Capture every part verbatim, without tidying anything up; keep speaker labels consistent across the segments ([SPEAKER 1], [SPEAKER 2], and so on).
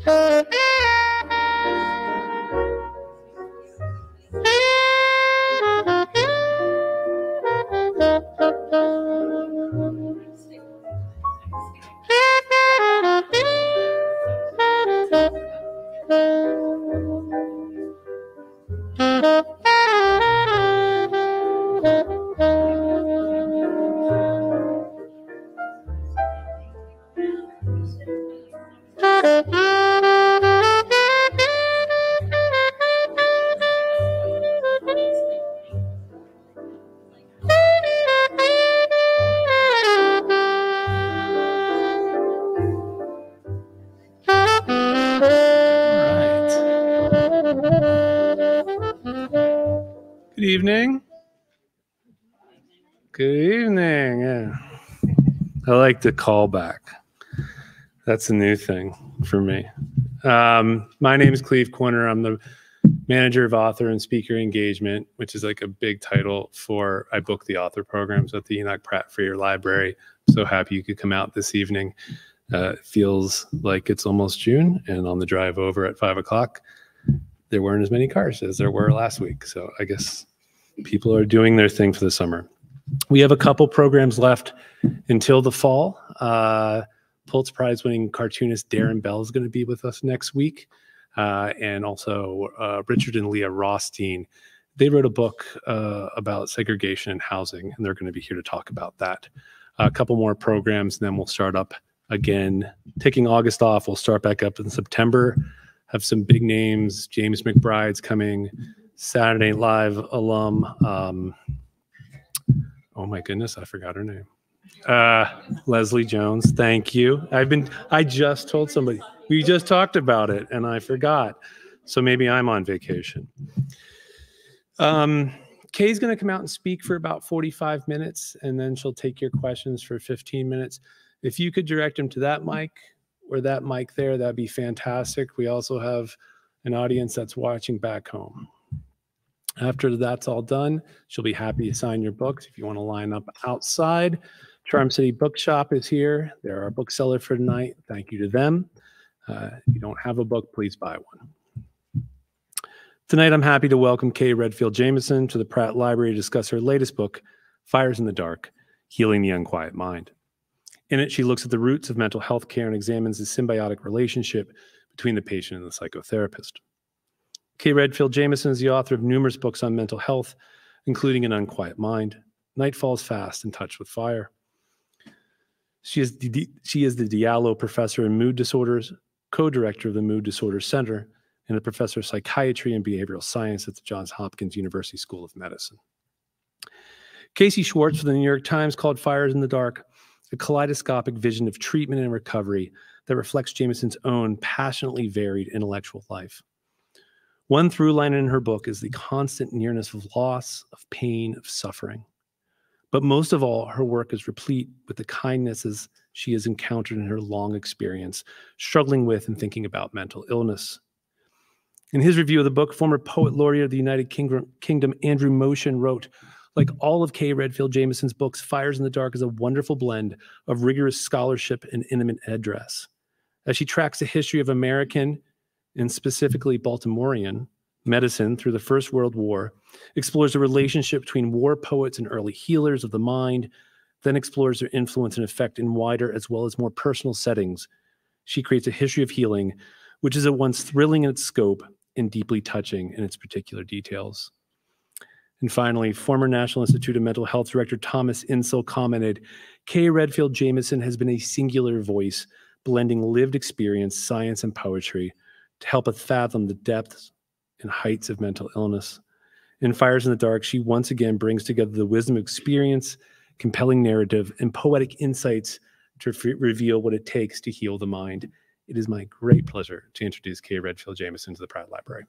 [SPEAKER 1] Good evening. Good evening. Yeah. I like the callback. That's a new thing for me. Um, my name is Cleve Corner. I'm the manager of author and speaker engagement, which is like a big title for I book the author programs at the Enoch Pratt Freer Library. I'm so happy you could come out this evening. Uh, it feels like it's almost June, and on the drive over at five o'clock, there weren't as many cars as there were last week. So I guess people are doing their thing for the summer. We have a couple programs left until the fall. Uh, Pulitzer Prize winning cartoonist Darren Bell is going to be with us next week. Uh, and also uh, Richard and Leah Rothstein. They wrote a book uh, about segregation in housing, and they're going to be here to talk about that. Uh, a couple more programs, and then we'll start up again. Taking August off, we'll start back up in September. Have some big names. James McBride's coming. Saturday Night Live alum. Um, oh my goodness, I forgot her name. Uh, Leslie Jones. Thank you. I've been. I just told somebody. We just talked about it, and I forgot. So maybe I'm on vacation. Um, Kay's going to come out and speak for about forty-five minutes, and then she'll take your questions for fifteen minutes. If you could direct them to that mic or that mic there, that'd be fantastic. We also have an audience that's watching back home. After that's all done, she'll be happy to sign your books. If you want to line up outside, Charm City Bookshop is here. They're our bookseller for tonight. Thank you to them. Uh, if you don't have a book, please buy one. Tonight, I'm happy to welcome Kay Redfield Jamison to the Pratt Library to discuss her latest book, Fires in the Dark, Healing the Unquiet Mind. In it, she looks at the roots of mental health care and examines the symbiotic relationship between the patient and the psychotherapist. Kay Redfield Jamison is the author of numerous books on mental health, including An Unquiet Mind, Night Falls Fast, and Touched with Fire. She is the, she is the Diallo Professor in Mood Disorders, co-director of the Mood Disorders Center, and a professor of psychiatry and behavioral science at the Johns Hopkins University School of Medicine. Casey Schwartz for the New York Times called Fires in the Dark a kaleidoscopic vision of treatment and recovery that reflects Jamison's own passionately varied intellectual life. One through line in her book is the constant nearness of loss, of pain, of suffering. But most of all, her work is replete with the kindnesses she has encountered in her long experience, struggling with and thinking about mental illness. In his review of the book, former poet laureate of the United Kingdom, Andrew Motion, wrote, like all of Kay Redfield Jamison's books, Fires in the Dark is a wonderful blend of rigorous scholarship and intimate address. As she tracks the history of American, and specifically Baltimorean, medicine through the First World War, explores the relationship between war poets and early healers of the mind, then explores their influence and effect in wider as well as more personal settings. She creates a history of healing, which is at once thrilling in its scope and deeply touching in its particular details. And finally, former National Institute of Mental Health Director Thomas Insel commented, Kay Redfield Jamison has been a singular voice, blending lived experience, science, and poetry to help us fathom the depths and heights of mental illness. In Fires in the Dark, she once again brings together the wisdom of experience, compelling narrative, and poetic insights to reveal what it takes to heal the mind. It is my great pleasure to introduce Kay Redfield Jamison to the Pratt Library.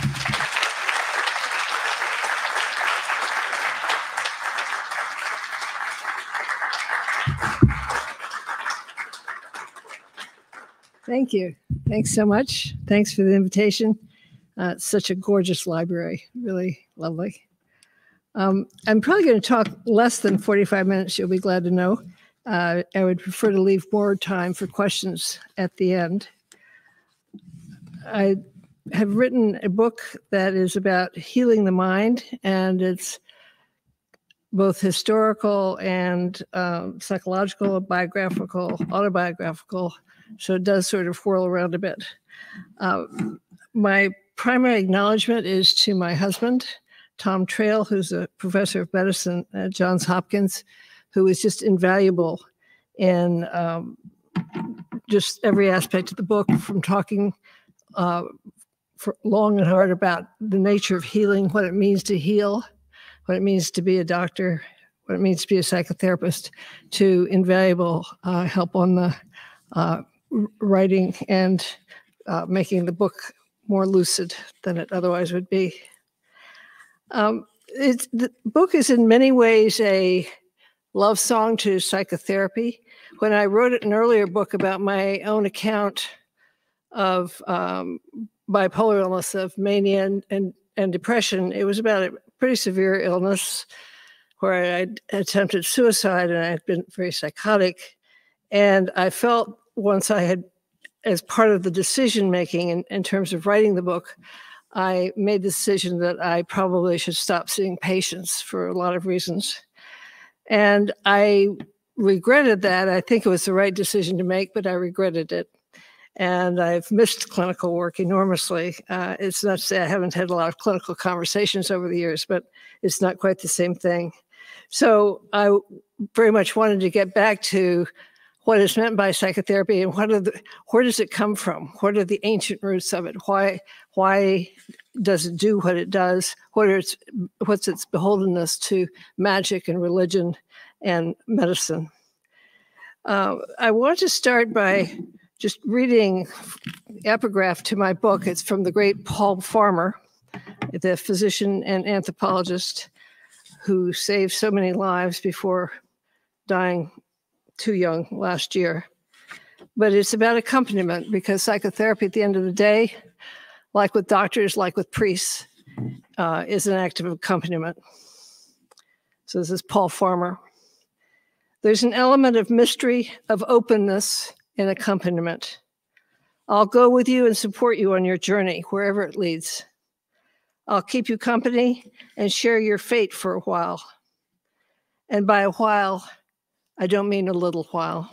[SPEAKER 2] Thank you. Thanks so much. Thanks for the invitation. Uh, it's such a gorgeous library, really lovely. Um, I'm probably going to talk less than forty-five minutes, you'll be glad to know. Uh, I would prefer to leave more time for questions at the end. I have written a book that is about healing the mind, and it's both historical and um, psychological, biographical, autobiographical. So it does sort of whirl around a bit. Uh, my primary acknowledgement is to my husband, Tom Trail, who's a professor of medicine at Johns Hopkins, who is just invaluable in um, just every aspect of the book, from talking uh, for long and hard about the nature of healing, what it means to heal, what it means to be a doctor, what it means to be a psychotherapist, to invaluable uh, help on the uh, writing and uh, making the book more lucid than it otherwise would be. Um, it's, the book is in many ways a love song to psychotherapy. When I wrote an earlier book about my own account of um, bipolar illness, of mania and, and, and depression, it was about a pretty severe illness where I attempted suicide and I had been very psychotic. And I felt once I had, as part of the decision-making in, in terms of writing the book, I made the decision that I probably should stop seeing patients for a lot of reasons. And I regretted that. I think it was the right decision to make, but I regretted it. And I've missed clinical work enormously. Uh, it's not to say I haven't had a lot of clinical conversations over the years, but it's not quite the same thing. So I very much wanted to get back to what is meant by psychotherapy and what are the, where does it come from? What are the ancient roots of it? Why, why does it do what it does? What are its, what's its beholdenness to magic and religion and medicine? Uh, I want to start by just reading the epigraph to my book. It's from the great Paul Farmer, the physician and anthropologist who saved so many lives before dying too young last year. But it's about accompaniment, because psychotherapy at the end of the day, like with doctors, like with priests, uh, is an act of accompaniment. So this is Paul Farmer. There's an element of mystery, of openness in accompaniment. I'll go with you and support you on your journey, wherever it leads. I'll keep you company and share your fate for a while. And by a while, I don't mean a little while.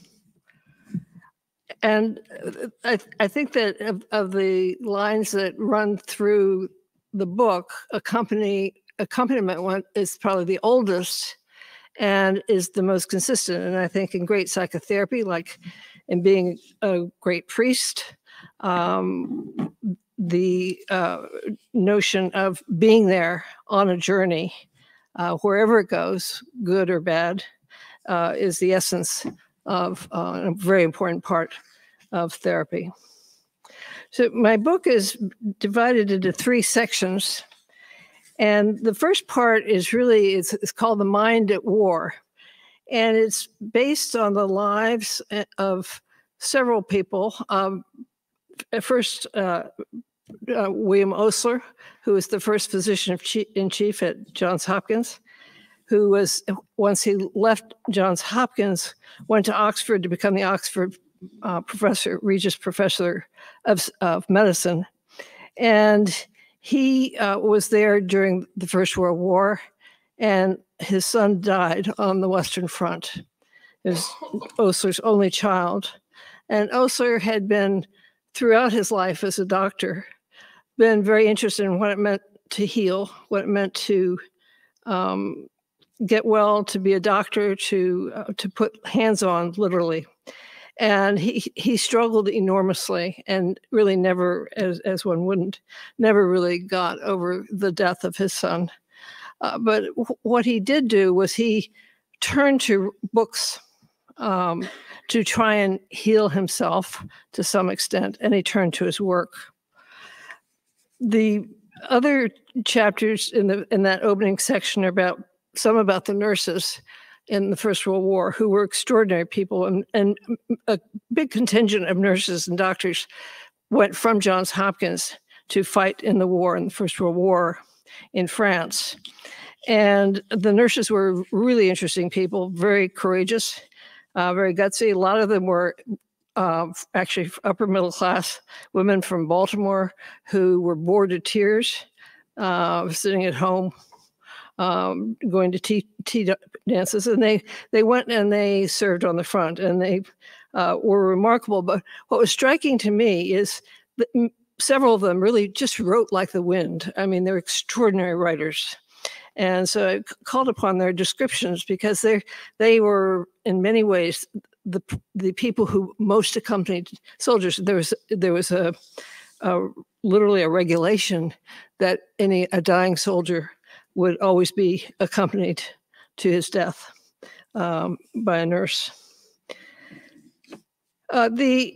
[SPEAKER 2] And I, I think that of, of the lines that run through the book, accompany, accompaniment one is probably the oldest and is the most consistent. And I think in great psychotherapy, like in being a great priest, um, the uh, notion of being there on a journey, uh, wherever it goes, good or bad, uh, is the essence of uh, a very important part of therapy. So my book is divided into three sections. And the first part is really, it's, it's called The Mind at War. And it's based on the lives of several people. Um, first, uh, uh, William Osler, who was the first physician-in-chief at Johns Hopkins, who was, once he left Johns Hopkins, went to Oxford to become the Oxford uh, professor, Regius Professor of, of Medicine. And he uh, was there during the First World War, and his son died on the Western Front. He was Osler's only child. And Osler had been, throughout his life as a doctor, been very interested in what it meant to heal, what it meant to um, get well, to be a doctor, to uh, to put hands on, literally. And he he struggled enormously and really never, as, as one wouldn't, never really got over the death of his son. Uh, but w- what he did do was he turned to books um, to try and heal himself to some extent, and he turned to his work. The other chapters in the in that opening section are about some about the nurses in the First World War, who were extraordinary people, and, and a big contingent of nurses and doctors went from Johns Hopkins to fight in the war, in the First World War in France. And the nurses were really interesting people, very courageous, uh, very gutsy. A lot of them were uh, actually upper middle class women from Baltimore who were bored to tears, uh, sitting at home, um, going to tea, tea dances, and they they went and they served on the front, and they uh, were remarkable. But what was striking to me is that several of them really just wrote like the wind. I mean, they're extraordinary writers. And so I called upon their descriptions because they they were in many ways the the people who most accompanied soldiers. There was there was a, a literally a regulation that any a dying soldier would always be accompanied to his death um, by a nurse. Uh, the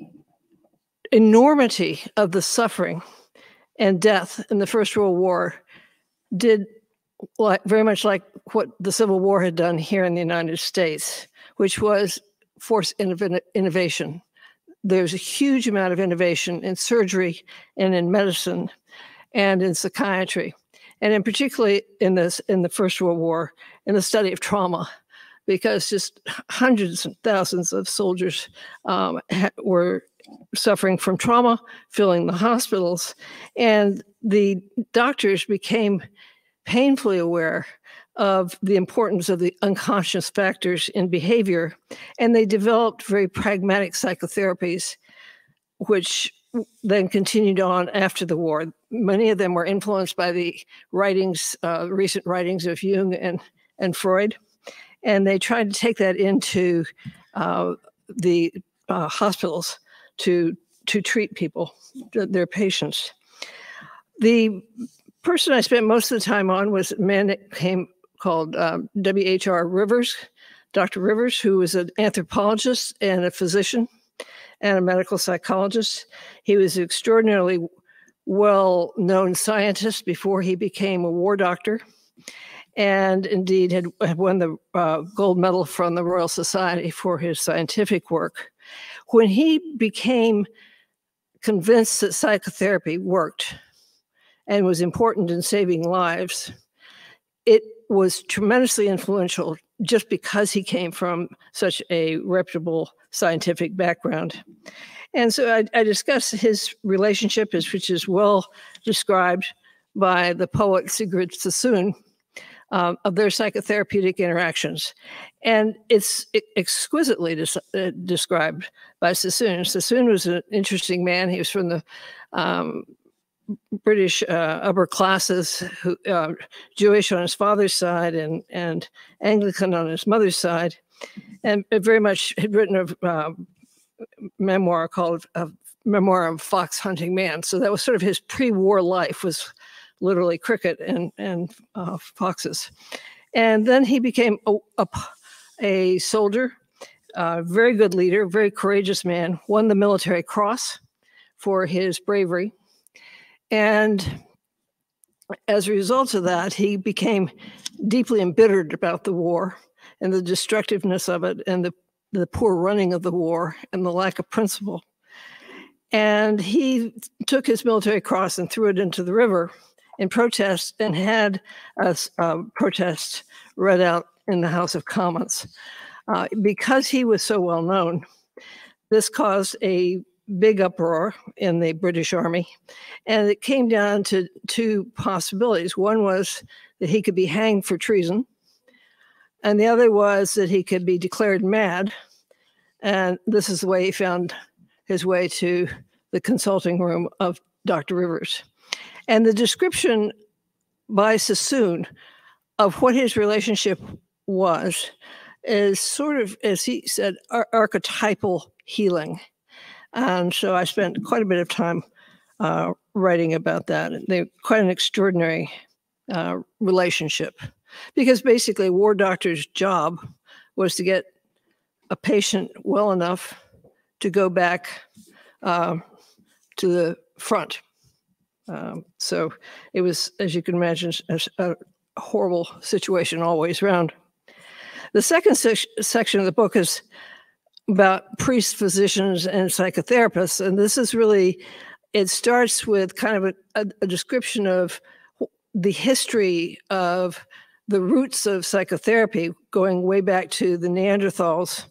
[SPEAKER 2] enormity of the suffering and death in the First World War did like, very much like what the Civil War had done here in the United States, which was force innov- innovation. There's a huge amount of innovation in surgery and in medicine and in psychiatry, and in particularly in this in the First World War, in the study of trauma, because just hundreds of thousands of soldiers um, ha- were suffering from trauma, filling the hospitals, and the doctors became painfully aware of the importance of the unconscious factors in behavior, and they developed very pragmatic psychotherapies, which then continued on after the war. Many of them were influenced by the writings, uh, recent writings of Jung and, and Freud, and they tried to take that into uh, the uh, hospitals to, to treat people, their patients. The person I spent most of the time on was a man that came called um, W H R Rivers, Doctor Rivers, who was an anthropologist and a physician and a medical psychologist. He was an extraordinarily well-known scientist before he became a war doctor, and indeed had, had won the uh, gold medal from the Royal Society for his scientific work. When he became convinced that psychotherapy worked and was important in saving lives, it was tremendously influential just because he came from such a reputable scientific background. And so I, I discussed his relationship, which is well described by the poet Sigrid Sassoon, um, of their psychotherapeutic interactions. And it's exquisitely des- uh, described by Sassoon. Sassoon was an interesting man. He was from the um, British uh, upper classes, who, uh, Jewish on his father's side and, and Anglican on his mother's side, and very much had written a uh, memoir called a Memoir of Fox Hunting Man. So that was sort of his pre-war life, was literally cricket and, and uh, foxes. And then he became a, a, a soldier, a very good leader, very courageous man, won the Military Cross for his bravery. And as a result of that, he became deeply embittered about the war and the destructiveness of it and the, the poor running of the war and the lack of principle. And he took his Military Cross and threw it into the river in protest and had a, a protest read out in the House of Commons. Uh, because he was so well known, this caused a big uproar in the British Army, and it came down to two possibilities. One was that he could be hanged for treason, and the other was that he could be declared mad, and this is the way he found his way to the consulting room of Doctor Rivers. And the description by Sassoon of what his relationship was is sort of, as he said, ar- archetypal healing. And so I spent quite a bit of time uh, writing about that. They're quite an extraordinary uh, relationship, because basically a war doctor's job was to get a patient well enough to go back uh, to the front. Um, so it was, as you can imagine, a, a horrible situation all ways around. The second se- section of the book is about priests, physicians, and psychotherapists. And this is really, it starts with kind of a, a, a description of the history of the roots of psychotherapy, going way back to the Neanderthals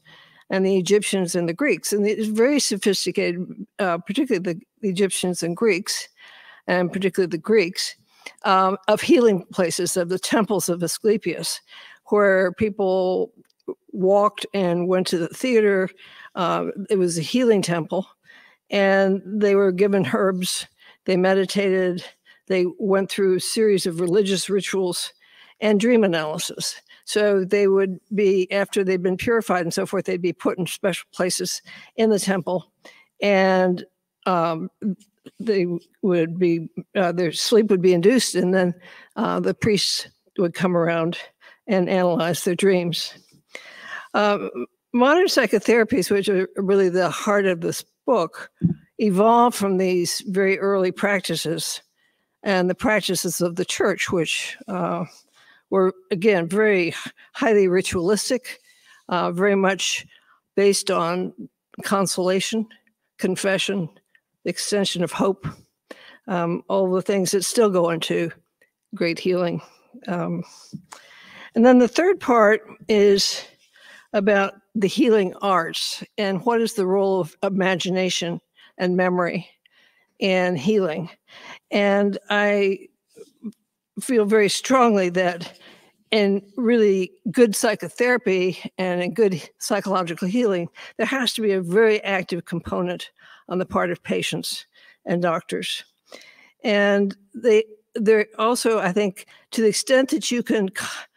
[SPEAKER 2] and the Egyptians and the Greeks. And it's very sophisticated, uh, particularly the Egyptians and Greeks, and particularly the Greeks, um, of healing places, of the temples of Asclepius, where people walked and went to the theater. Uh, it was a healing temple, and they were given herbs. They meditated. They went through a series of religious rituals and dream analysis. So they would be, after they'd been purified and so forth, they'd be put in special places in the temple, and um, they would be, uh, their sleep would be induced, and then uh, the priests would come around and analyze their dreams. Um, modern psychotherapies, which are really the heart of this book, evolved from these very early practices and the practices of the church, which uh, were, again, very highly ritualistic, uh, very much based on consolation, confession, extension of hope, um, all the things that still go into great healing. Um, and then the third part is about the healing arts and what is the role of imagination and memory in healing. And I feel very strongly that in really good psychotherapy and in good psychological healing, there has to be a very active component on the part of patients and doctors. And they, they're also, I think, to the extent that you can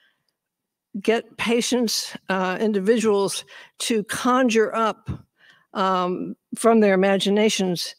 [SPEAKER 2] get patients, uh, individuals to conjure up um, from their imaginations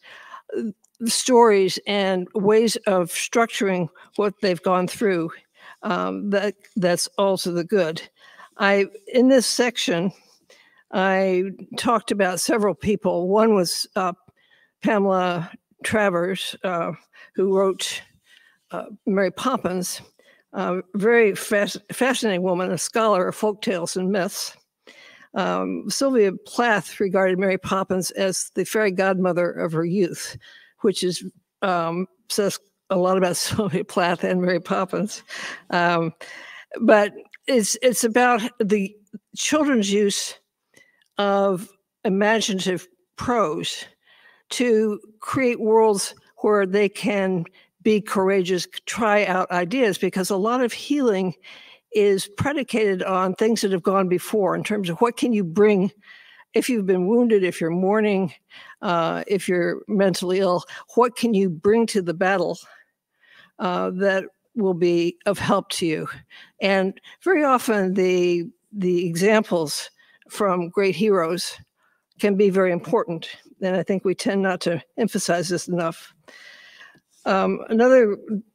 [SPEAKER 2] stories and ways of structuring what they've gone through, um, that that's also the good. I in this section, I talked about several people. One was uh, Pamela Travers, uh, who wrote uh, Mary Poppins. A very fas fascinating woman, a scholar of folk tales and myths. Um, Sylvia Plath regarded Mary Poppins as the fairy godmother of her youth, which is um, says a lot about Sylvia Plath and Mary Poppins. Um, but it's it's about the children's use of imaginative prose to create worlds where they can be courageous, try out ideas, because a lot of healing is predicated on things that have gone before in terms of what can you bring if you've been wounded, if you're mourning, uh, if you're mentally ill, what can you bring to the battle uh, that will be of help to you? And very often the, the examples from great heroes can be very important. And I think we tend not to emphasize this enough. Um, another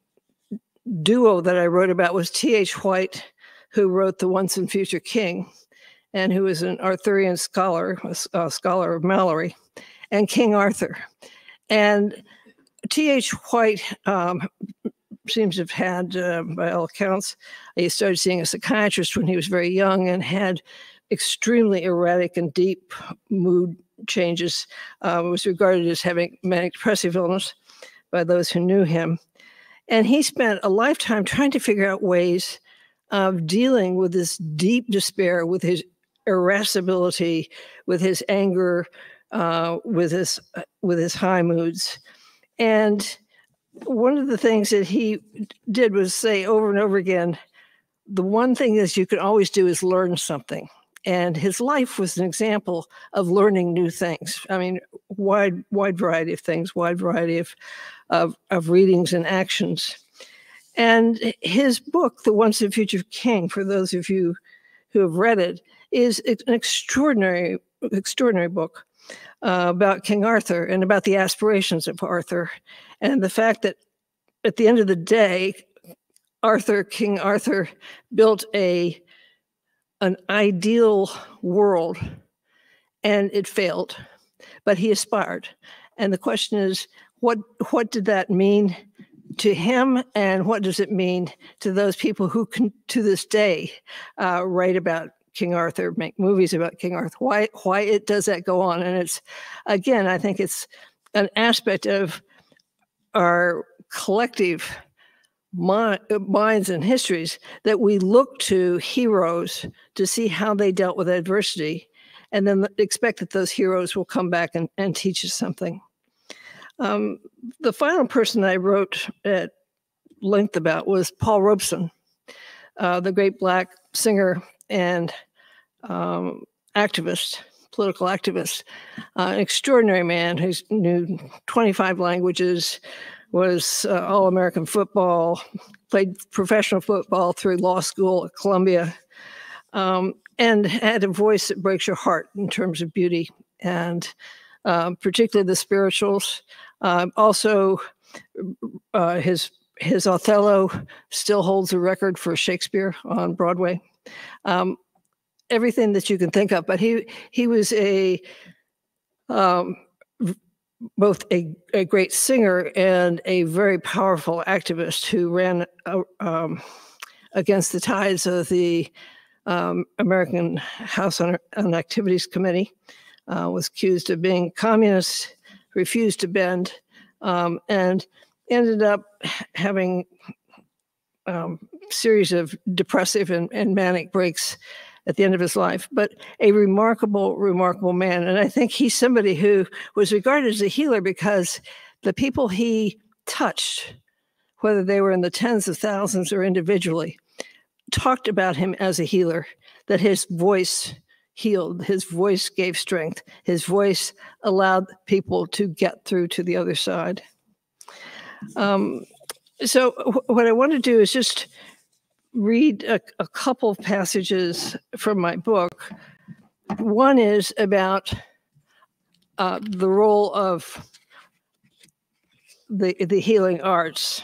[SPEAKER 2] duo that I wrote about was T H White, who wrote The Once and Future King, and who is an Arthurian scholar, a scholar of Mallory, and King Arthur. And T H White um, seems to have had, uh, by all accounts, he started seeing a psychiatrist when he was very young and had extremely erratic and deep mood changes, uh, was regarded as having manic depressive illness by those who knew him. And he spent a lifetime trying to figure out ways of dealing with this deep despair, with his irascibility, with his anger, uh, with his uh, with his high moods. And one of the things that he did was say over and over again, the one thing that you can always do is learn something. And his life was an example of learning new things. I mean, wide, wide variety of things, wide variety of, of, of readings and actions. And his book, The Once and Future King, for those of you who have read it, is an extraordinary, extraordinary book uh, about King Arthur and about the aspirations of Arthur, and the fact that at the end of the day, Arthur, King Arthur, built a an ideal world, and it failed, but he aspired. And the question is, what what did that mean to him, and what does it mean to those people who can, to this day, uh, write about King Arthur, make movies about King Arthur? Why why it does that go on? And it's, again, I think it's an aspect of our collective mind, minds and histories that we look to heroes to see how they dealt with adversity and then expect that those heroes will come back and, and teach us something. Um, the final person I wrote at length about was Paul Robeson, uh, the great Black singer and um, activist, political activist, uh, an extraordinary man who knew twenty-five languages, was uh, All-American football, played professional football through law school at Columbia, um, and had a voice that breaks your heart in terms of beauty, and uh, particularly the spirituals. Uh, also, uh, his his Othello still holds a record for Shakespeare on Broadway. Um, everything that you can think of, but he he was a um, both a, a great singer and a very powerful activist who ran uh, um, against the tides of the um, American House on, on Activities Committee, uh, was accused of being communist, refused to bend, um, and ended up having a um, series of depressive and, and manic breaks at the end of his life, but a remarkable, remarkable man. And I think he's somebody who was regarded as a healer because the people he touched, whether they were in the tens of thousands or individually, talked about him as a healer, that his voice healed, his voice gave strength, his voice allowed people to get through to the other side. Um, so what I want to do is just read a, a couple of passages from my book. One is about uh, the role of the, the healing arts.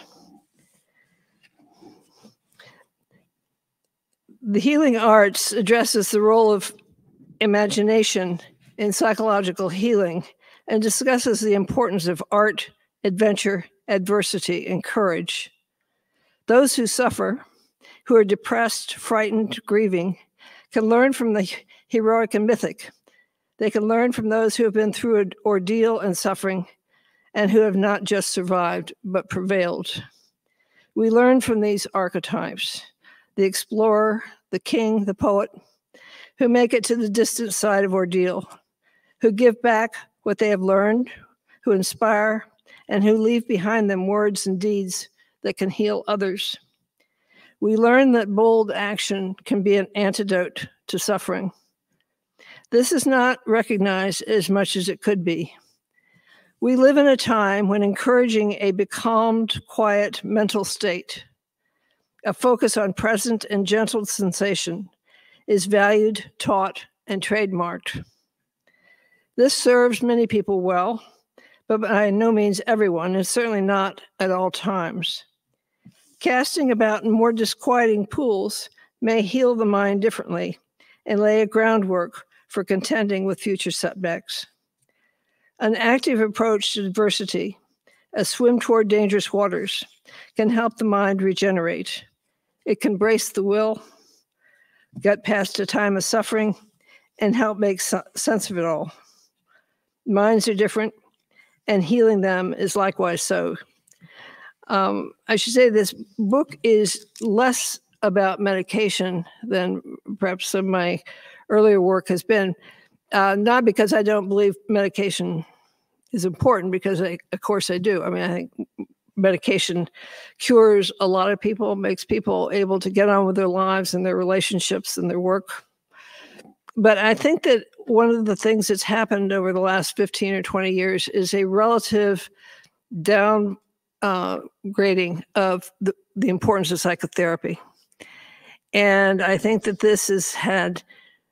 [SPEAKER 2] The healing arts addresses the role of imagination in psychological healing and discusses the importance of art, adventure, adversity, and courage. Those who suffer, who are depressed, frightened, grieving, can learn from the heroic and mythic. They can learn from those who have been through an ordeal and suffering and who have not just survived, but prevailed. We learn from these archetypes, the explorer, the king, the poet, who make it to the distant side of ordeal, who give back what they have learned, who inspire, and who leave behind them words and deeds that can heal others. We learn that bold action can be an antidote to suffering. This is not recognized as much as it could be. We live in a time when encouraging a becalmed, quiet mental state, a focus on present and gentle sensation, is valued, taught, and trademarked. This serves many people well, but by no means everyone, and certainly not at all times. Casting about in more disquieting pools may heal the mind differently and lay a groundwork for contending with future setbacks. An active approach to adversity, a swim toward dangerous waters, can help the mind regenerate. It can brace the will, get past a time of suffering, and help make sense of it all. Minds are different, and healing them is likewise so. Um, I should say this book is less about medication than perhaps some of my earlier work has been, uh, not because I don't believe medication is important, because I, of course I do. I mean, I think medication cures a lot of people, makes people able to get on with their lives and their relationships and their work. But I think that one of the things that's happened over the last fifteen or twenty years is a relative down uh, grading of the, the importance of psychotherapy. And I think that this has had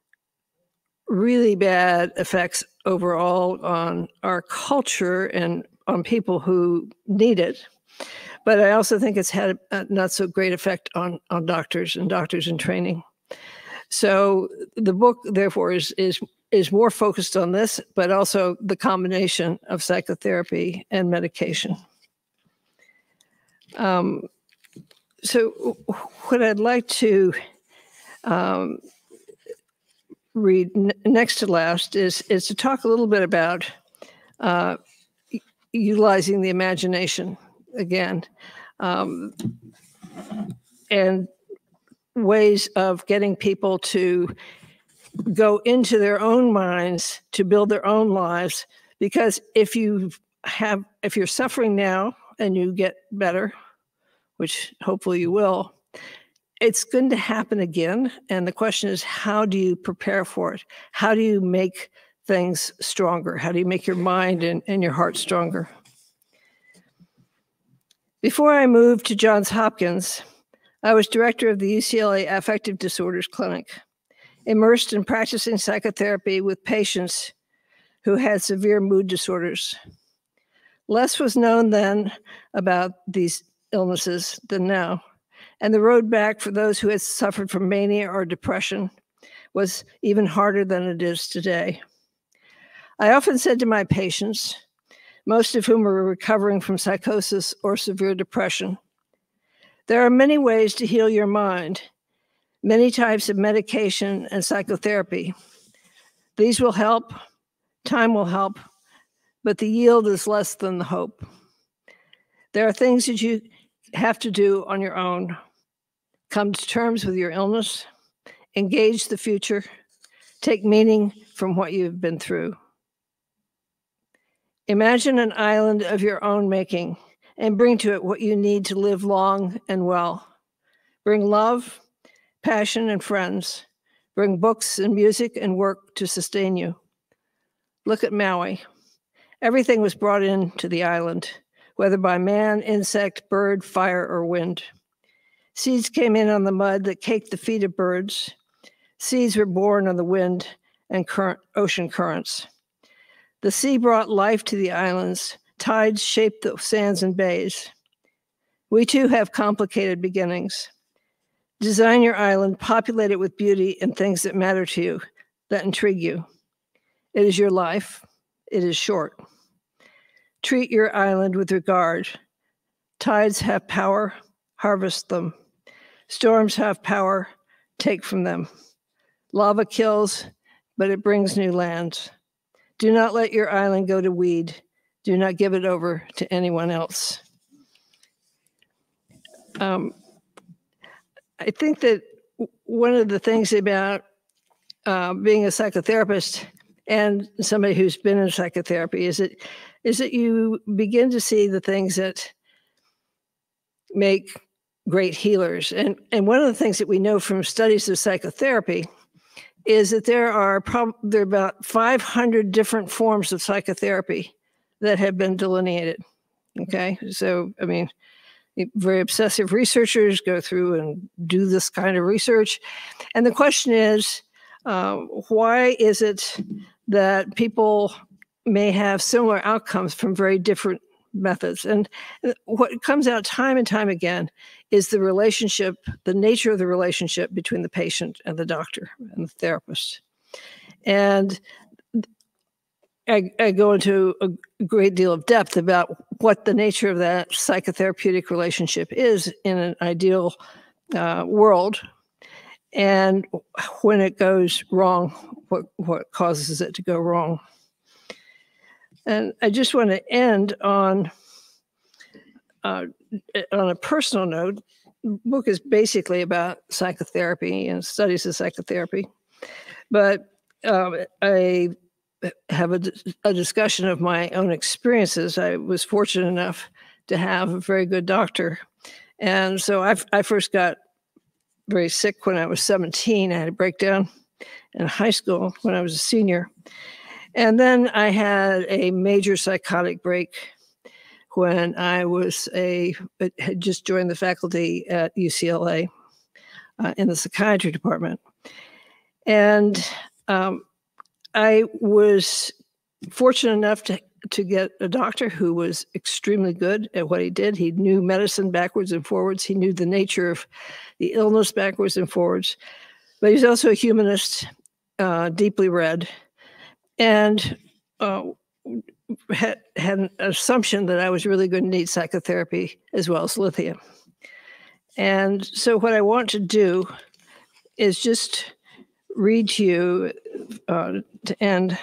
[SPEAKER 2] really bad effects overall on our culture and on people who need it. But I also think it's had a not so great effect on, on doctors and doctors in training. So the book, therefore, is, is, is more focused on this, but also the combination of psychotherapy and medication. Um, so what I'd like to um, read n next to last is, is to talk a little bit about uh, utilizing the imagination again, um, and ways of getting people to go into their own minds to build their own lives. Because if you have, if you're suffering now and you get better, which hopefully you will, it's going to happen again. And the question is, how do you prepare for it? How do you make things stronger? How do you make your mind and, and your heart stronger? Before I moved to Johns Hopkins, I was director of the U C L A Affective Disorders Clinic, immersed in practicing psychotherapy with patients who had severe mood disorders. Less was known then about these illnesses than now, and the road back for those who had suffered from mania or depression was even harder than it is today. I often said to my patients, most of whom were recovering from psychosis or severe depression, there are many ways to heal your mind, many types of medication and psychotherapy. These will help, time will help, but the yield is less than the hope. There are things that you have to do on your own. Come to terms with your illness, engage the future, take meaning from what you've been through. Imagine an island of your own making and bring to it what you need to live long and well. Bring love, passion, and friends. Bring books and music and work to sustain you. Look at Maui. Everything was brought into the island, whether by man, insect, bird, fire, or wind. Seeds came in on the mud that caked the feet of birds. Seeds were born on the wind and current, ocean currents. The sea brought life to the islands. Tides shaped the sands and bays. We too have complicated beginnings. Design your island, populate it with beauty and things that matter to you, that intrigue you. It is your life. It is short. Treat your island with regard. Tides have power, harvest them. Storms have power, take from them. Lava kills, but it brings new lands. Do not let your island go to weed. Do not give it over to anyone else. Um, I think that one of the things about uh, being a psychotherapist and somebody who's been in psychotherapy is that, is that you begin to see the things that make great healers. And, and one of the things that we know from studies of psychotherapy is that there are, prob- there are about five hundred different forms of psychotherapy that have been delineated. Okay, so, I mean, very obsessive researchers go through and do this kind of research. And the question is, uh, why is it that people may have similar outcomes from very different methods? And what comes out time and time again is the relationship, the nature of the relationship between the patient and the doctor and the therapist. And I, I go into a great deal of depth about what the nature of that psychotherapeutic relationship is in an ideal uh, world, and when it goes wrong, what, what causes it to go wrong. And I just want to end on, uh, on a personal note. The book is basically about psychotherapy and studies of psychotherapy, but um, I have a, a discussion of my own experiences. I was fortunate enough to have a very good doctor. And so I, I first got very sick when I was seventeen. I had a breakdown in high school when I was a senior. And then I had a major psychotic break when I was a, had just joined the faculty at U C L A uh, in the psychiatry department. And um, I was fortunate enough to, to get a doctor who was extremely good at what he did. He knew medicine backwards and forwards. He knew the nature of the illness backwards and forwards. But he's also a humanist, uh, deeply read, and uh, had, had an assumption that I was really going to need psychotherapy as well as lithium. And so what I want to do is just read to you uh, to end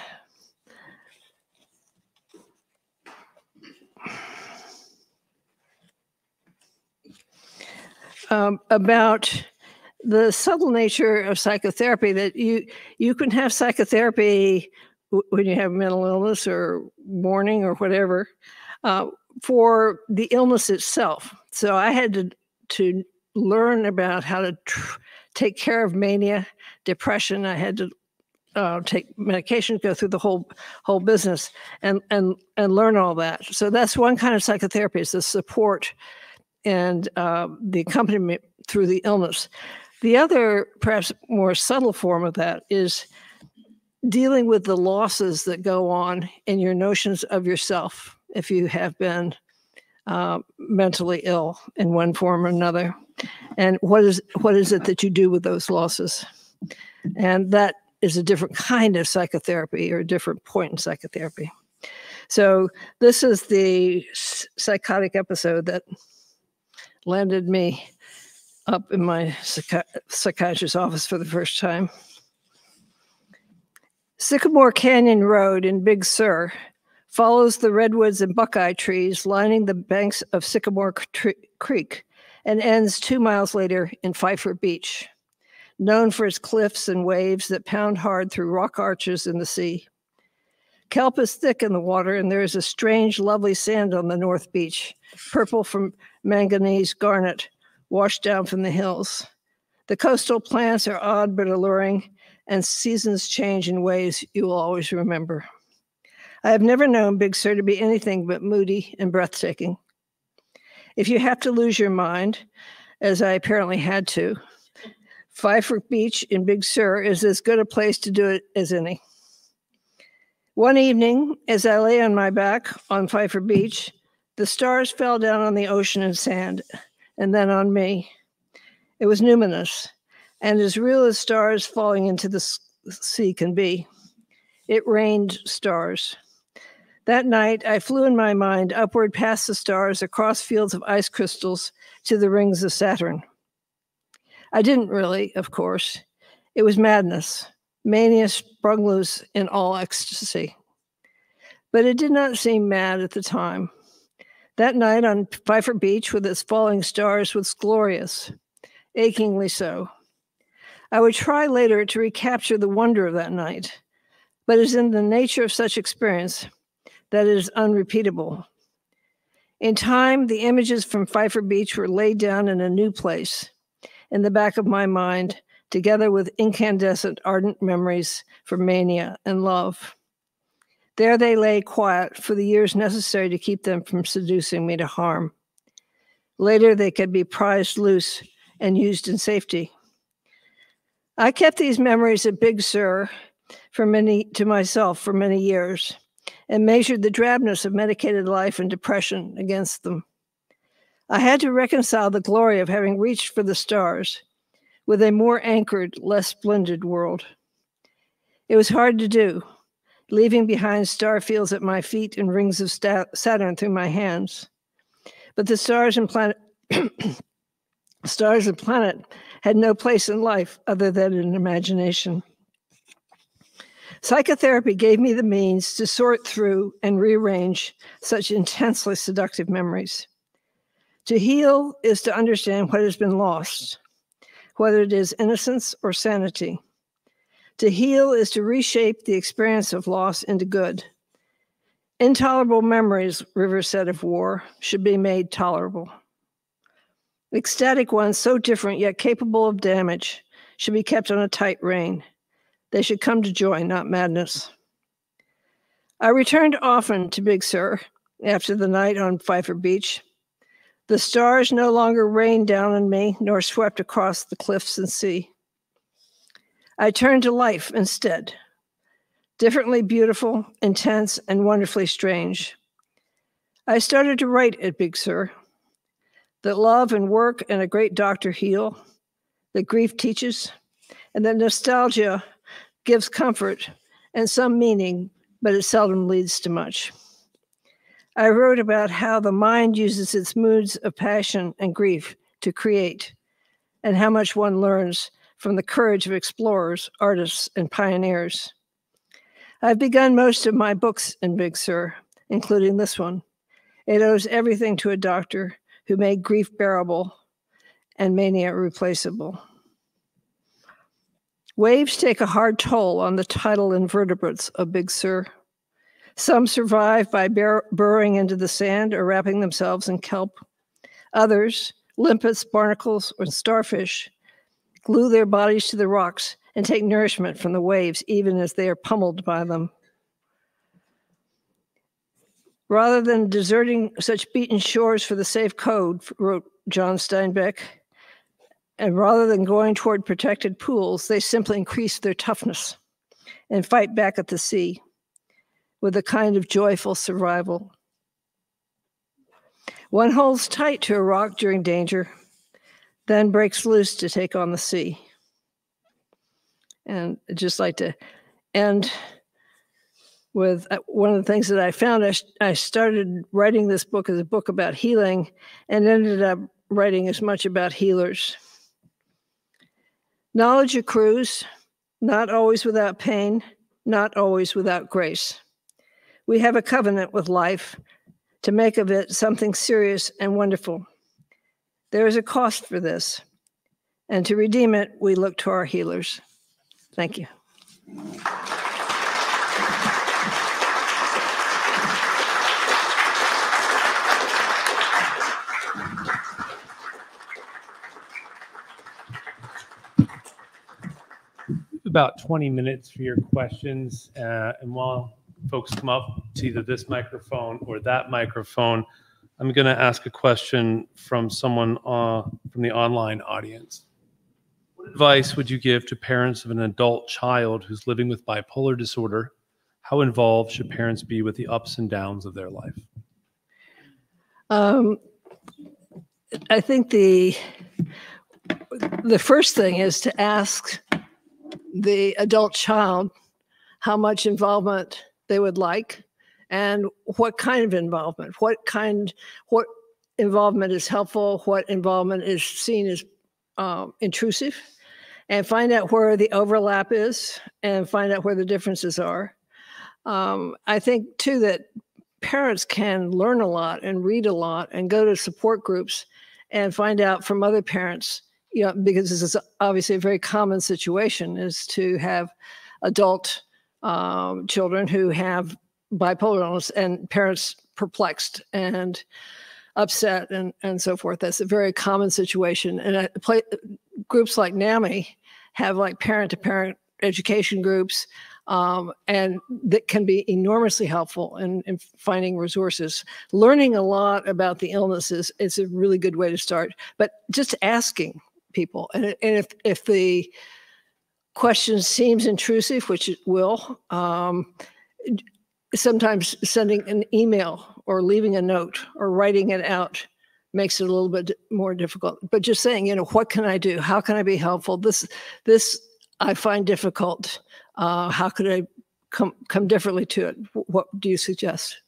[SPEAKER 2] um, about the subtle nature of psychotherapy, that you you can have psychotherapy w- when you have mental illness or mourning or whatever, uh, for the illness itself. So I had to to learn about how to tr- take care of mania, depression. I had to uh, take medication, go through the whole whole business, and and and learn all that. So that's one kind of psychotherapy, is the support and uh, the accompaniment through the illness. The other, perhaps more subtle form of that, is dealing with the losses that go on in your notions of yourself if you have been uh, mentally ill in one form or another. And what is what is it that you do with those losses? And that is a different kind of psychotherapy, or a different point in psychotherapy. So this is the psychotic episode that landed me up in my psychi- psychiatrist's office for the first time. Sycamore Canyon Road in Big Sur follows the redwoods and buckeye trees lining the banks of Sycamore Creek and ends two miles later in Pfeiffer Beach, known for its cliffs and waves that pound hard through rock arches in the sea. Kelp is thick in the water, and there is a strange, lovely sand on the North Beach, purple from manganese garnet, washed down from the hills. The coastal plants are odd but alluring, and seasons change in ways you will always remember. I have never known Big Sur to be anything but moody and breathtaking. If you have to lose your mind, as I apparently had to, Pfeiffer Beach in Big Sur is as good a place to do it as any. One evening, as I lay on my back on Pfeiffer Beach, the stars fell down on the ocean and sand, and then on me. It was numinous, and as real as stars falling into the sea can be. It rained stars. That night, I flew in my mind upward past the stars, across fields of ice crystals, to the rings of Saturn. I didn't really, of course. It was madness. Mania sprung loose in all ecstasy. But it did not seem mad at the time. That night on Pfeiffer Beach with its falling stars was glorious, achingly so. I would try later to recapture the wonder of that night, but it is in the nature of such experience that it is unrepeatable. In time, the images from Pfeiffer Beach were laid down in a new place, in the back of my mind, together with incandescent, ardent memories for mania and love. There they lay quiet for the years necessary to keep them from seducing me to harm. Later, they could be prized loose and used in safety. I kept these memories at Big Sur for many, to myself for many years, and measured the drabness of medicated life and depression against them. I had to reconcile the glory of having reached for the stars with a more anchored, less splendid world. It was hard to do, leaving behind star fields at my feet and rings of Saturn through my hands. But the stars and planet, stars and planet had no place in life other than in imagination. Psychotherapy gave me the means to sort through and rearrange such intensely seductive memories. To heal is to understand what has been lost, whether it is innocence or sanity. To heal is to reshape the experience of loss into good. Intolerable memories, River said of war, should be made tolerable. Ecstatic ones, so different yet capable of damage, should be kept on a tight rein. They should come to joy, not madness. I returned often to Big Sur after the night on Pfeiffer Beach. The stars no longer rained down on me, nor swept across the cliffs and sea. I turned to life instead, differently beautiful, intense, and wonderfully strange. I started to write at Big Sur that love and work and a great doctor heal, that grief teaches, and that nostalgia gives comfort and some meaning, but it seldom leads to much. I wrote about how the mind uses its moods of passion and grief to create, and how much one learns from the courage of explorers, artists, and pioneers. I've begun most of my books in Big Sur, including this one. It owes everything to a doctor who made grief bearable and mania replaceable. Waves take a hard toll on the tidal invertebrates of Big Sur. Some survive by bur burrowing into the sand or wrapping themselves in kelp. Others, limpets, barnacles, or starfish, glue their bodies to the rocks and take nourishment from the waves, even as they are pummeled by them. Rather than deserting such beaten shores for the safe code, wrote John Steinbeck, and rather than going toward protected pools, they simply increase their toughness and fight back at the sea with a kind of joyful survival. One holds tight to a rock during danger, then breaks loose to take on the sea. And I'd just like to end with one of the things that I found. I, I started writing this book as a book about healing and ended up writing as much about healers. Knowledge accrues, not always without pain, not always without grace. We have a covenant with life to make of it something serious and wonderful. There is a cost for this, and to redeem it, we look to our healers. Thank you.
[SPEAKER 1] About twenty minutes for your questions. Uh, and while folks come up to either this microphone or that microphone, I'm going to ask a question from someone uh, from the online audience. What advice would you give to parents of an adult child who's living with bipolar disorder? How involved should parents be with the ups and downs of their life?
[SPEAKER 2] Um, I think the the first thing is to ask the adult child how much involvement they would like and what kind of involvement, what kind, what involvement is helpful, what involvement is seen as um, intrusive, and find out where the overlap is and find out where the differences are. Um, I think too that parents can learn a lot and read a lot and go to support groups and find out from other parents, you know, because this is obviously a very common situation, is to have adult um, children who have bipolar illness and parents perplexed and upset and, and so forth. That's a very common situation. And I play, groups like NAMI have like parent-to-parent education groups, um, and that can be enormously helpful in, in finding resources. Learning a lot about the illnesses is a really good way to start, but just asking people. And, and if, if the question seems intrusive, which it will, um, sometimes sending an email or leaving a note or writing it out makes it a little bit more difficult. But just saying, you know, what can I do? How can I be helpful? This, this I find difficult. Uh, how could I come come differently to it? What do you suggest?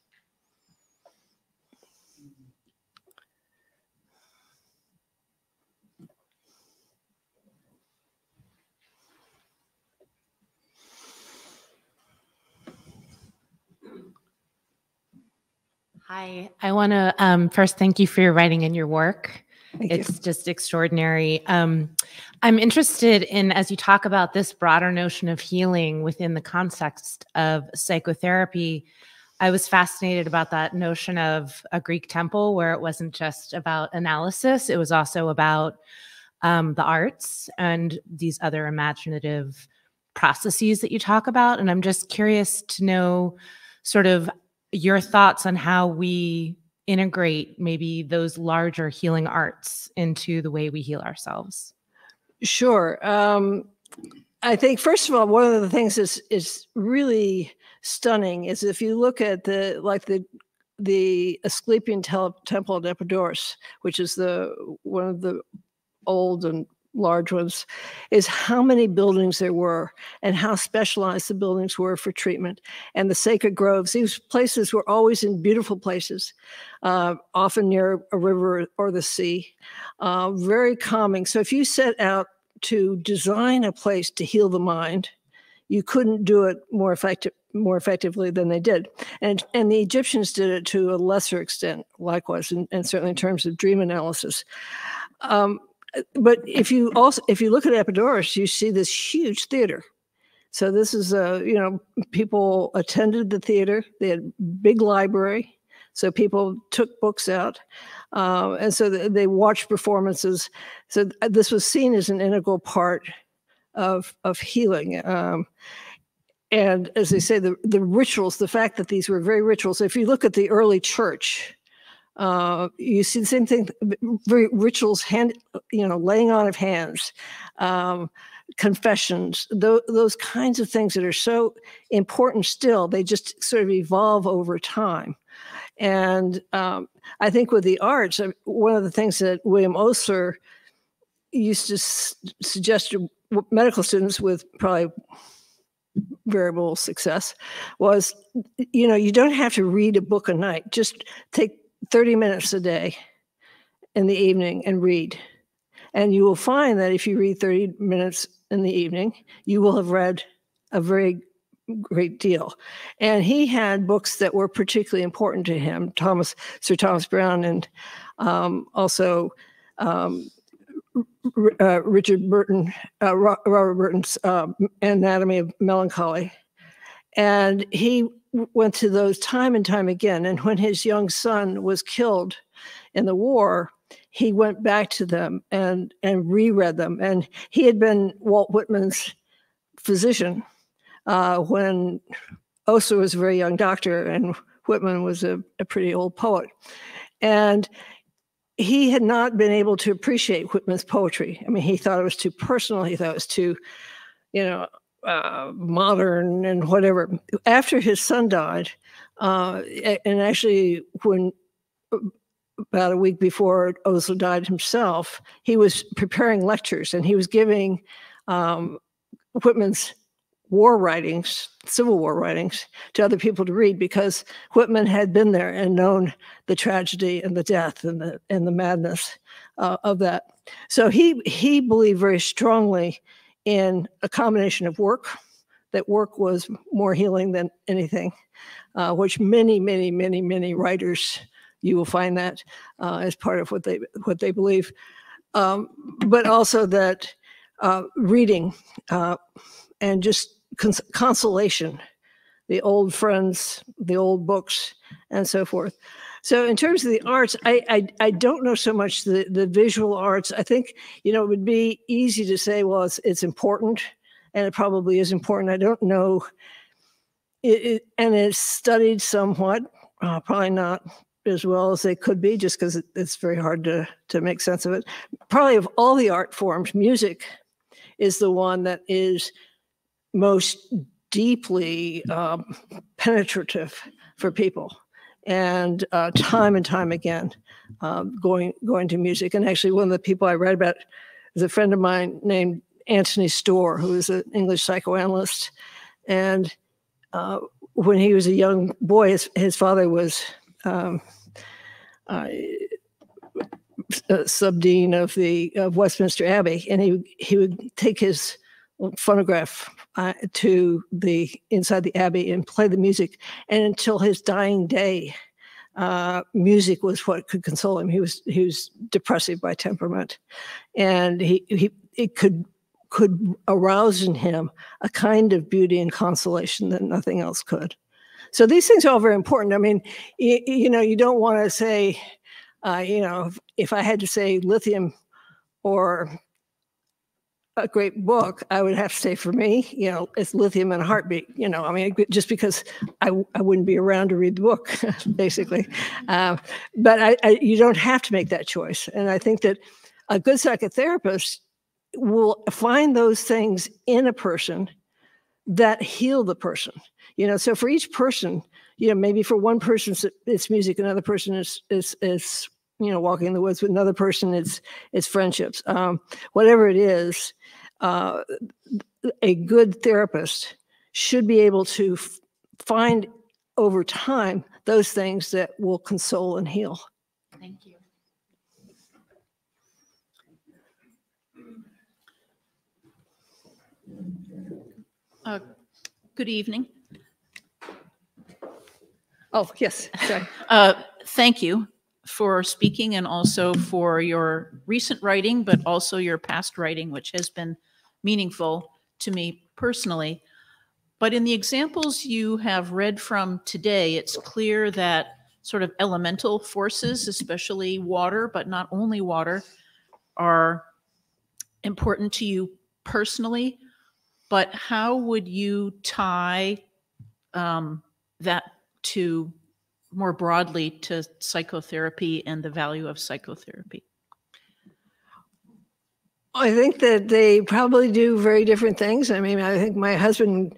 [SPEAKER 3] Hi, I want to um, first thank you for your writing and your work.
[SPEAKER 2] Thank
[SPEAKER 3] it's
[SPEAKER 2] you.
[SPEAKER 3] just extraordinary. Um, I'm interested in, as you talk about this broader notion of healing within the context of psychotherapy, I was fascinated about that notion of a Greek temple where it wasn't just about analysis, it was also about um, the arts and these other imaginative processes that you talk about. And I'm just curious to know sort of your thoughts on how we integrate maybe those larger healing arts into the way we heal ourselves.
[SPEAKER 2] Sure. Um, I think, first of all, one of the things that's is really stunning is if you look at the, like the, the Asclepian Temple at Epidaurus, which is the one of the old and large ones, is how many buildings there were and how specialized the buildings were for treatment. And the sacred groves, these places were always in beautiful places, uh, often near a river or the sea, uh, very calming. So if you set out to design a place to heal the mind, you couldn't do it more effective, more effectively than they did. And, and the Egyptians did it to a lesser extent, likewise, and, and certainly in terms of dream analysis. Um, but if you also, if you look at Epidaurus, you see this huge theater. So this is, uh, you know, people attended the theater. They had big library. So people took books out. Uh, and so they watched performances. So this was seen as an integral part of, of healing. Um, and as they say, the, the rituals, the fact that these were very rituals. If you look at the early church, uh, you see the same thing, very rituals, hand, you know, laying on of hands, um, confessions, th- those kinds of things that are so important still, they just sort of evolve over time. And um, I think with the arts, one of the things that William Osler used to s- suggest to medical students with probably variable success was, you know, you don't have to read a book a night. Just take thirty minutes a day in the evening and read. And you will find that if you read thirty minutes in the evening, you will have read a very great deal. And he had books that were particularly important to him, Thomas, Sir Thomas Browne, and um, also um, uh, Richard Burton, uh, Robert Burton's uh, Anatomy of Melancholy. And he went to those time and time again. And when his young son was killed in the war, he went back to them and, and reread them. And he had been Walt Whitman's physician uh, when Osler was a very young doctor and Whitman was a, a pretty old poet. And he had not been able to appreciate Whitman's poetry. I mean, he thought it was too personal. He thought it was too, you know, uh, modern and whatever. After his son died, uh, and actually when about a week before Osler died himself, he was preparing lectures and he was giving um, Whitman's war writings, Civil War writings, to other people to read because Whitman had been there and known the tragedy and the death and the and the madness uh, of that. So he he believed very strongly in a combination of work, that work was more healing than anything, uh, which many, many, many, many writers, you will find that uh, as part of what they what they believe. Um, but also that uh, reading uh, and just cons- consolation, the old friends, the old books, and so forth. So in terms of the arts, I I, I don't know so much the, the visual arts. I think, you know, it would be easy to say, well, it's, it's important, and it probably is important. I don't know. It, it, and it's studied somewhat, uh, probably not as well as they could be, just because it, it's very hard to, to make sense of it. Probably of all the art forms, music is the one that is most deeply um, penetrative for people. And uh, time and time again, um, going going to music. And actually, one of the people I read about is a friend of mine named Anthony Storr, who is an English psychoanalyst. And uh, when he was a young boy, his, his father was um, uh, subdean of the of Westminster Abbey, and he he would take his phonograph uh, to the inside the Abbey and play the music, and until his dying day, uh, music was what could console him. He was he was depressive by temperament, and he he it could could arouse in him a kind of beauty and consolation that nothing else could. So these things are all very important. I mean, you, you know, you don't want to say, uh, you know, if, if I had to say lithium or a great book, I would have to say for me, you know, it's Lithium and a Heartbeat. You know, I mean, just because I, I wouldn't be around to read the book, basically. Uh, but I, I, you don't have to make that choice. And I think that a good psychotherapist will find those things in a person that heal the person. You know, so for each person, you know, maybe for one person it's music, another person is is is you know, walking in the woods with another person, it's it's friendships. Um, whatever it is, uh, a good therapist should be able to f- find over time those things that will console and heal.
[SPEAKER 3] Thank you.
[SPEAKER 4] Uh, good evening.
[SPEAKER 2] Oh, yes, sorry.
[SPEAKER 4] Uh, thank you for speaking and also for your recent writing, but also your past writing, which has been meaningful to me personally. But in the examples you have read from today, it's clear that sort of elemental forces, especially water, but not only water, are important to you personally. But how would you tie um, that to more broadly to psychotherapy and the value of psychotherapy?
[SPEAKER 2] I think that they probably do very different things. I mean, I think my husband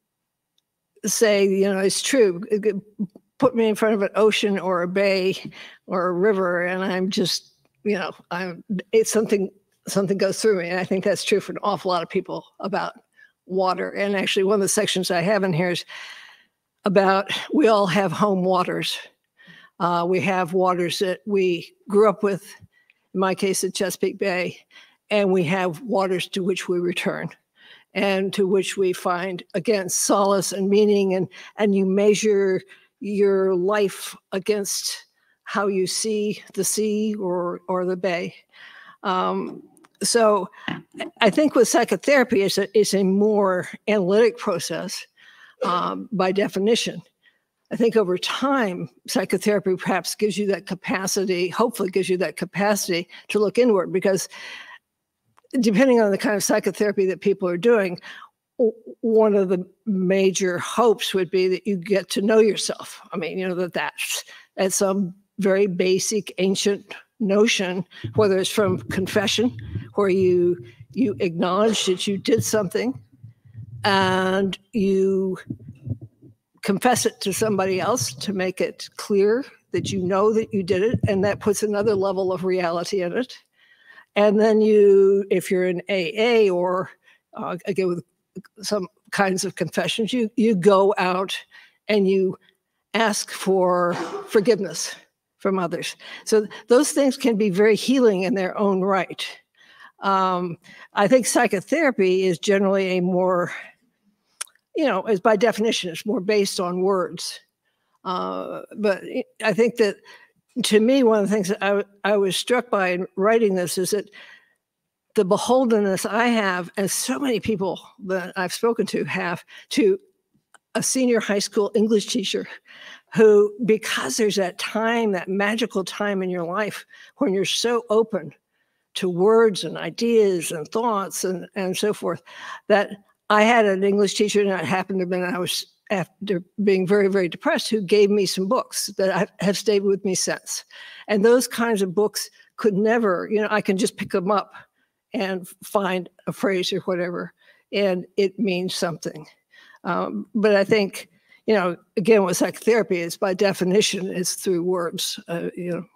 [SPEAKER 2] say, you know, it's true. Put me in front of an ocean or a bay or a river, and I'm just, you know, I'm. It's something. Something goes through me, and I think that's true for an awful lot of people about water. And actually, one of the sections I have in here is about we all have home waters. Uh, we have waters that we grew up with. In my case, at Chesapeake Bay. And we have waters to which we return and to which we find, again, solace and meaning. And, and you measure your life against how you see the sea or, or the bay. Um, so I think with psychotherapy, it's a, it's a more analytic process um, by definition. I think over time, psychotherapy perhaps gives you that capacity, hopefully gives you that capacity to look inward, because depending on the kind of psychotherapy that people are doing, one of the major hopes would be that you get to know yourself. I mean, you know, that that's, that's some very basic ancient notion, whether it's from confession, where you, you acknowledge that you did something and you confess it to somebody else to make it clear that you know that you did it, and that puts another level of reality in it. And then you, if you're in A A or uh, again with some kinds of confessions, you you go out and you ask for forgiveness from others. So those things can be very healing in their own right. Um, I think psychotherapy is generally a more, you know, is by definition, it's more based on words. Uh, but I think that, to me, one of the things that I, I was struck by in writing this is that the beholdenness I have, and so many people that I've spoken to have, to a senior high school English teacher who, because there's that time, that magical time in your life when you're so open to words and ideas and thoughts and, and so forth, that I had an English teacher, and it happened to be when I was after being very, very depressed, who gave me some books that have stayed with me since. And those kinds of books could never, you know, I can just pick them up and find a phrase or whatever, and it means something. Um, but I think, you know, again, with psychotherapy, it's by definition, it's through words, uh, you know.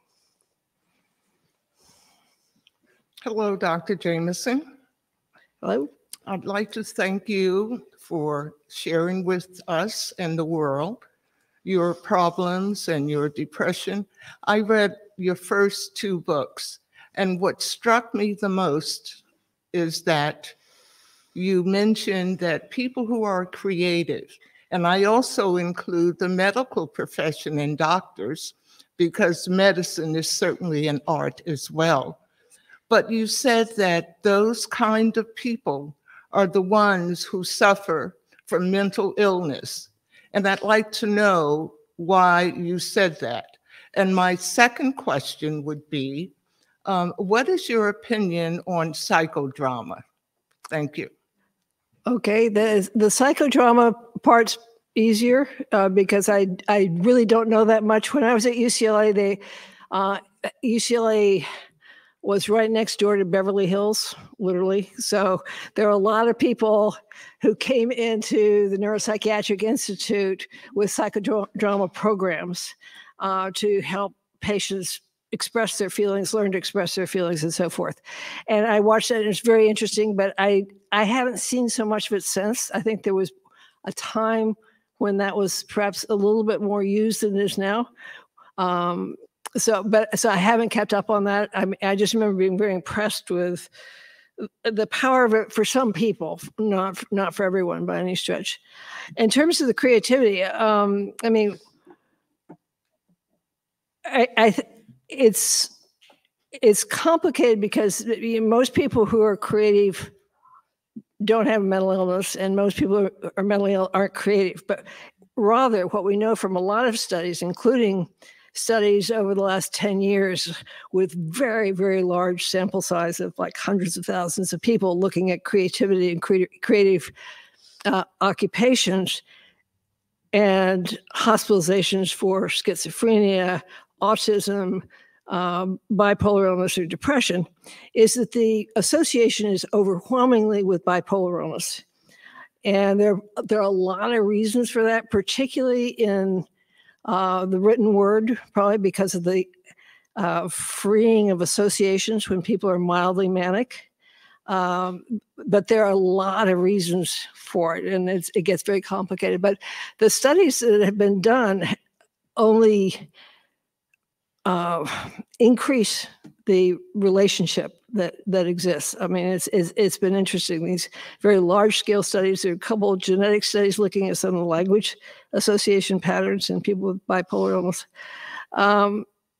[SPEAKER 5] Hello, Doctor Jamison.
[SPEAKER 2] Hello.
[SPEAKER 5] I'd like to thank you for sharing with us and the world your problems and your depression. I read your first two books, and what struck me the most is that you mentioned that people who are creative, and I also include the medical profession and doctors, because medicine is certainly an art as well. But you said that those kind of people are the ones who suffer from mental illness. And I'd like to know why you said that. And my second question would be, um, what is your opinion on psychodrama? Thank you. Okay,
[SPEAKER 2] the, the psychodrama part's easier uh, because I, I really don't know that much. When I was at U C L A, they, uh, U C L A was right next door to Beverly Hills, literally. So there are a lot of people who came into the Neuropsychiatric Institute with psychodrama programs uh, to help patients express their feelings, learn to express their feelings, and so forth. And I watched that, and it's very interesting, but I, I haven't seen so much of it since. I think there was a time when that was perhaps a little bit more used than it is now. Um, So, but so I haven't kept up on that. I mean, I just remember being very impressed with the power of it for some people, not not for everyone by any stretch. In terms of the creativity, um, I mean, I I, th it's it's complicated because most people who are creative don't have a mental illness, and most people who are mentally ill aren't creative. But rather, what we know from a lot of studies, including studies over the last ten years with very, very large sample size of like hundreds of thousands of people looking at creativity and cre creative uh, occupations and hospitalizations for schizophrenia, autism, um, bipolar illness, or depression, is that the association is overwhelmingly with bipolar illness. And there, there are a lot of reasons for that, particularly in uh, the written word, probably because of the uh, freeing of associations when people are mildly manic. Um, but there are a lot of reasons for it, and it's, it gets very complicated. But the studies that have been done only uh, increase the relationship that that exists. I mean, it's, it's it's been interesting. These very large scale studies. There are a couple of genetic studies looking at some of the language association patterns in people with bipolar illness. Um,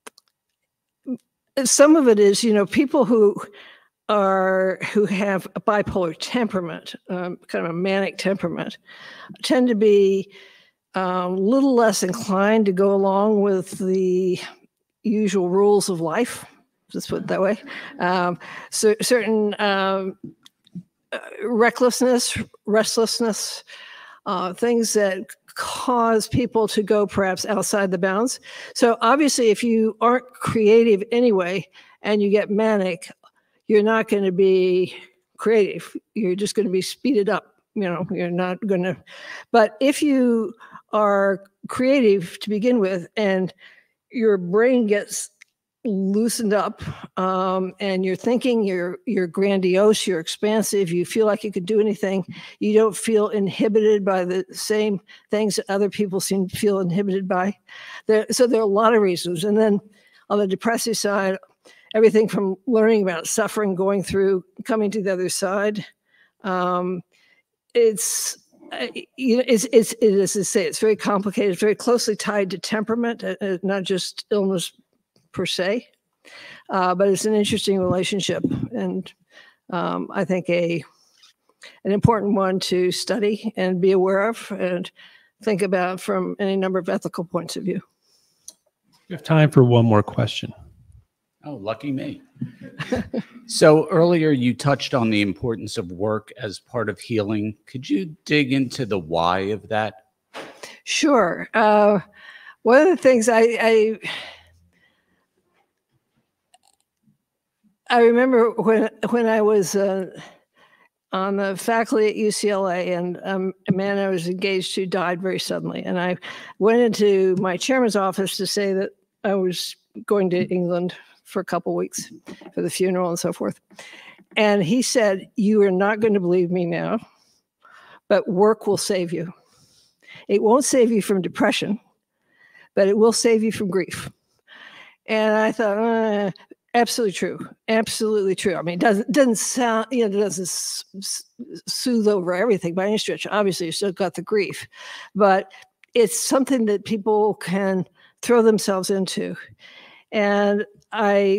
[SPEAKER 2] some of it is, you know, people who are who have a bipolar temperament, um, kind of a manic temperament, tend to be a um, little less inclined to go along with the usual rules of life. Let's put it that way. Um, so certain um, uh, recklessness, restlessness, uh, things that cause people to go perhaps outside the bounds. So obviously, if you aren't creative anyway and you get manic, you're not going to be creative. You're just going to be speeded up. You know, you're not going to. But if you are creative to begin with, and your brain gets loosened up, um, and you're thinking, you're you're grandiose, you're expansive, you feel like you could do anything, you don't feel inhibited by the same things that other people seem to feel inhibited by. There, so there are a lot of reasons. And then on the depressive side, everything from learning about suffering, going through, coming to the other side. Um, it's, uh, you know, it's, it's, it is to say, it's very complicated. It's very closely tied to temperament, uh, uh, not just illness per se, uh, but it's an interesting relationship. And um, I think a, an important one to study and be aware of and think about from any number of ethical points of view.
[SPEAKER 6] We have time for one more question.
[SPEAKER 7] Oh, lucky me. So earlier you touched on the importance of work as part of healing. Could you dig into the why of that?
[SPEAKER 2] Sure. Uh, one of the things I, I I remember when when I was uh, on the faculty at U C L A, and um, a man I was engaged to died very suddenly, and I went into my chairman's office to say that I was going to England for a couple of weeks for the funeral and so forth. And he said, "You are not going to believe me now, but work will save you. It won't save you from depression, but it will save you from grief." And I thought, uh, absolutely true. Absolutely true. I mean, it doesn't, doesn't sound, you know, it doesn't soothe over everything by any stretch. Obviously, you still got the grief, but it's something that people can throw themselves into. And I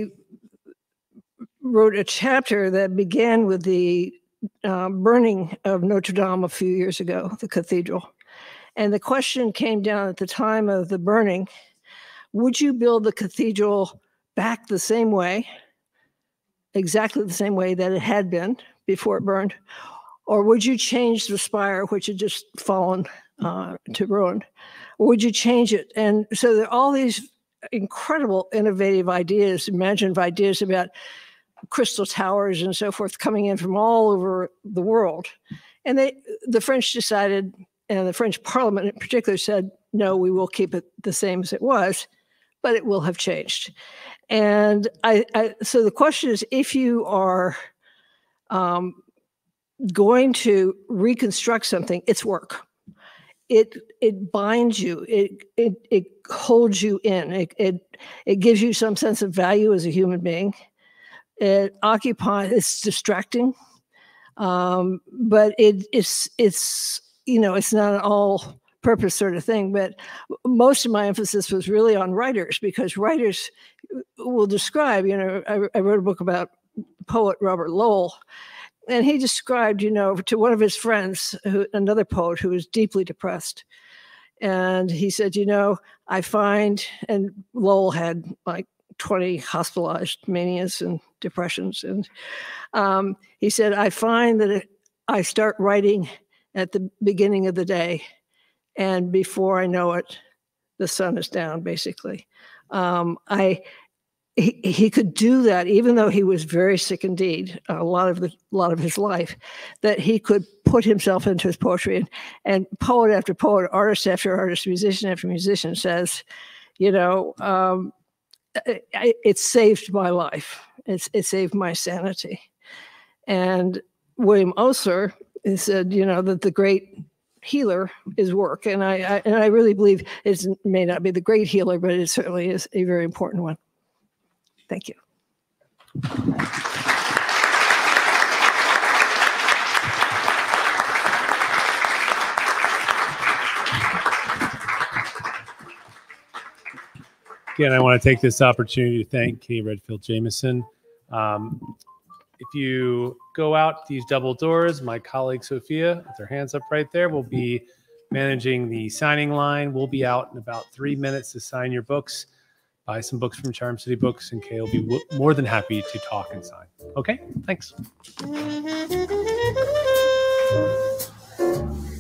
[SPEAKER 2] wrote a chapter that began with the uh, burning of Notre Dame a few years ago, the cathedral. And the question came down at the time of the burning: would you build the cathedral back the same way, exactly the same way that it had been before it burned? Or would you change the spire, which had just fallen uh, to ruin? Or would you change it? And so there are all these incredible innovative ideas, imaginative ideas about crystal towers and so forth coming in from all over the world. And they, the French decided, and the French Parliament in particular said, no, we will keep it the same as it was, but it will have changed. And I, I so the question is, if you are um, going to reconstruct something, it's work. It it binds you. It it it holds you in. It it it gives you some sense of value as a human being. It occupies. It's distracting, um, but it it's it's you know it's not an all purpose sort of thing. But most of my emphasis was really on writers, because writers will describe, you know, I, I wrote a book about poet Robert Lowell, and he described, you know, to one of his friends, who, another poet who was deeply depressed. And he said, you know, I find, and Lowell had like twenty hospitalized manias and depressions. And um, he said, I find that it, I start writing at the beginning of the day, and before I know it, the sun is down, basically. Um, I he, he could do that, even though he was very sick indeed, a lot of the a lot of his life, that he could put himself into his poetry. And, and poet after poet, artist after artist, musician after musician says, you know, um, it, it saved my life. It's, it saved my sanity. And William Osler said, you know, that the great healer is work. And I, I and I really believe it may not be the great healer, but it certainly is a very important one. Thank you.
[SPEAKER 1] Again, I want to take this opportunity to thank Kay Redfield Jamison. Um, if you go out these double doors, my colleague Sophia, with her hands up right there, will be managing the signing line. We'll be out in about three minutes to sign your books. Buy some books from Charm City Books, and Kay will be w- more than happy to talk and sign. Okay, thanks.